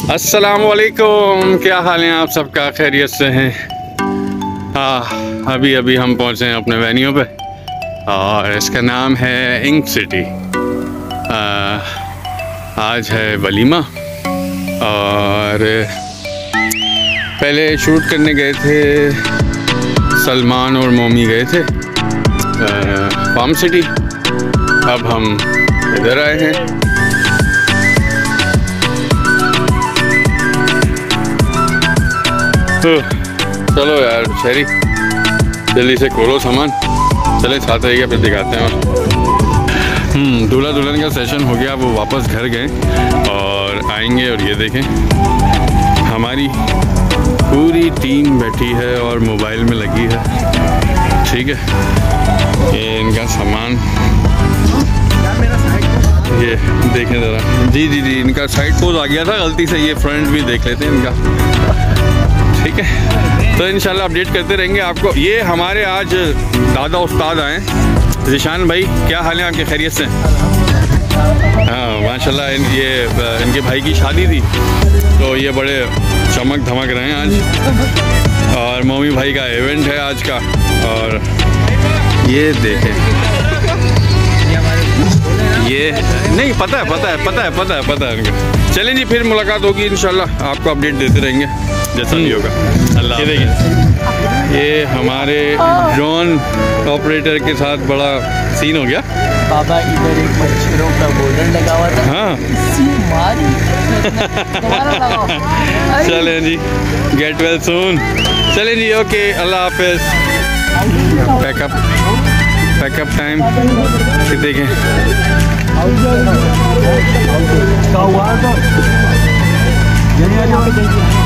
अस्सलामुअलैकुम, क्या हाल है आप सबका? खैरियत से हैं? अभी अभी हम पहुँचे हैं अपने वेन्यू पे और इसका नाम है इंक सिटी। आज है वलीमा और पहले शूट करने गए थे, सलमान और मोमी गए थे फार्म सिटी। अब हम इधर आए हैं। तो चलो यार शहरी, जल्दी से खोलो सामान, चले साथ रहिएगा, फिर दिखाते हैं। और दूल्हा दुल्हन का सेशन हो गया, वो वापस घर गए और आएंगे। और ये देखें, हमारी पूरी टीम बैठी है और मोबाइल में लगी है। ठीक है, ये इनका सामान, ये देखें ज़रा। जी जी जी, इनका साइड पोज आ गया था गलती से, ये फ्रंट भी देख लेते हैं इनका। ठीक है, तो इंशाल्लाह अपडेट करते रहेंगे आपको। ये हमारे आज दादा उस्ताद आए, ज़िशान भाई, क्या हाल है आपके? खैरियत से? हाँ माशाल्लाह। ये इनके भाई की शादी थी तो ये बड़े चमक धमक रहे हैं आज। और मोमी भाई का इवेंट है आज का। और ये देखें, ये नहीं पता है इनका। चलें जी, फिर मुलाकात होगी इंशाल्लाह, आपको अपडेट देते रहेंगे जैसा भी होगा। अल्लाह। ये देखिए, ये हमारे ड्रोन ऑपरेटर के साथ बड़ा सीन हो गया। बाबा इधर एक मच्छरों का बोर्डर लगा हुआ था। हाँ चलें जी, गेट वेल सून। चलें जी, ओके, अल्लाह हाफिज। Pack up time. देखें क्या हुआ?